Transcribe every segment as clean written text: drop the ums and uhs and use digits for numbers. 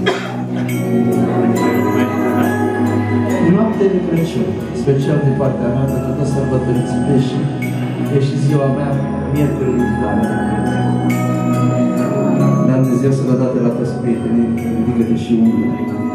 Noapte de Crăciun, special de partea mea, pentru că sărbătoriți și e și ziua mea, miercuri viitoare. Ne-am Dumnezeu să vă date la toți prietenii, ridică-te și unul.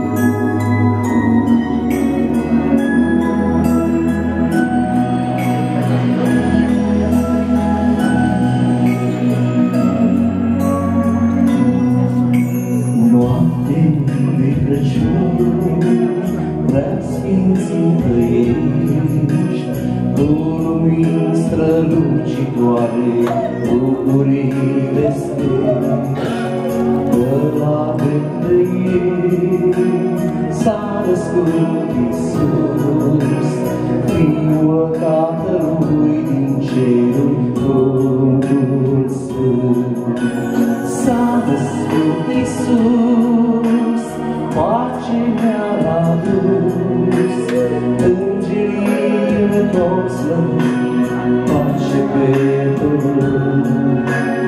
Noapte de Crăciun, prea sfințită ești, cu lumini strălucitoare, bucurile stești, că la Betleem s-a născut Iisus, Fiul Tatălui din ceruri, Duhul Sfânt. S-a născut Iisus, pace mi-a adus, îngerii tot slăvit, pace pe pământ.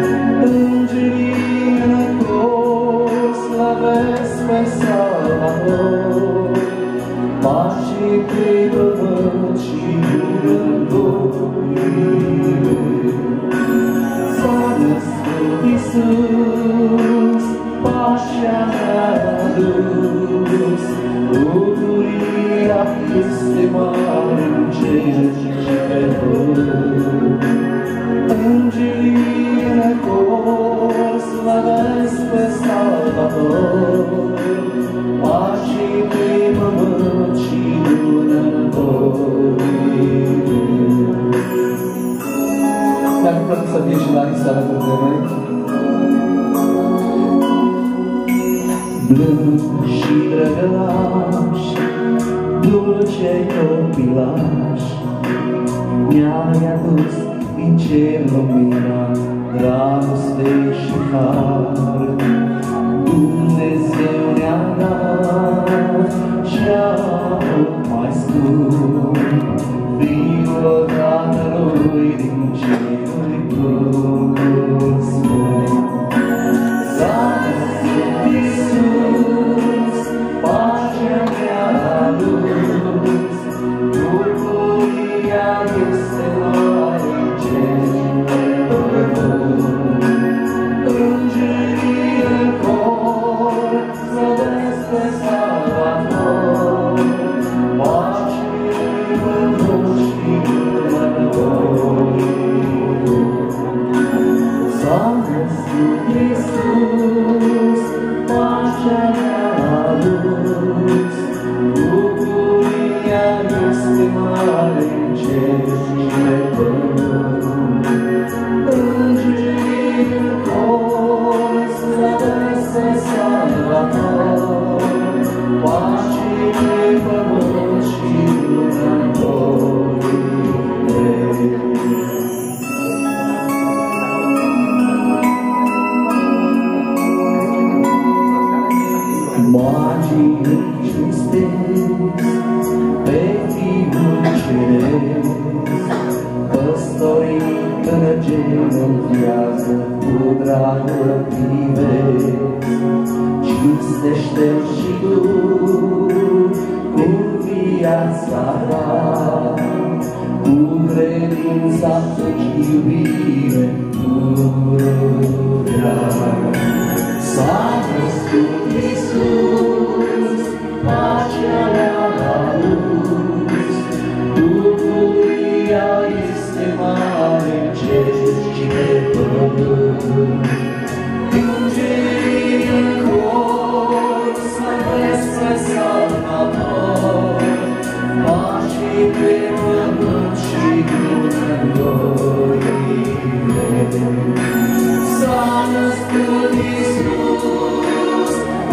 Îngerii tot slăvesc pe Salvator, pace pe pământ și bunăvoie. S-a născut Iisus, pacea mi-a adus, bucuria este mare în cer și pe pământ. Îngerii în cor slăvesc pe Salvator, pace pe pământ și bunăvoie. Mi-ar plăcut să fie și la Anița alături de noi. Blând și drăgălaș, dulce copilaș, mi-ai adus din cer lumina, dragoste și har. Dumnezeu ne-a dat cea mai scump, Fiul Tatălui din ceruri, Duhul Sfânt. S-a născut Iisus, pacea mi-a adus, bucuria este mare în cer și pe pământ. Îngerii în cor slăvesc pe Salvator, pace pe pământ și bunăvoie. S-a născut Iisus, pacea mi-a adus, bucuria este mare în cer și pe pământ. Îngerii în cor slăvesc pe Salvator, pace pe pământ și bunăvoie. Magii cinstesc pe Fiul Ceresc, păstorii înăgeni înviază cu dragul privesc. Cinstește-L și tu cu viața ta, cu credința și iubire pururea. S-a născut Iisus, pacea mi-a adus, bucuria este mare în cer și pe pământ. Îngerii în cor slăvesc pe Salvator, pace pe pământ și bunăvoie. S-a născut Iisus,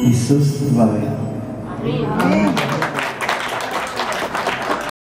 Iisus va veni. Amin.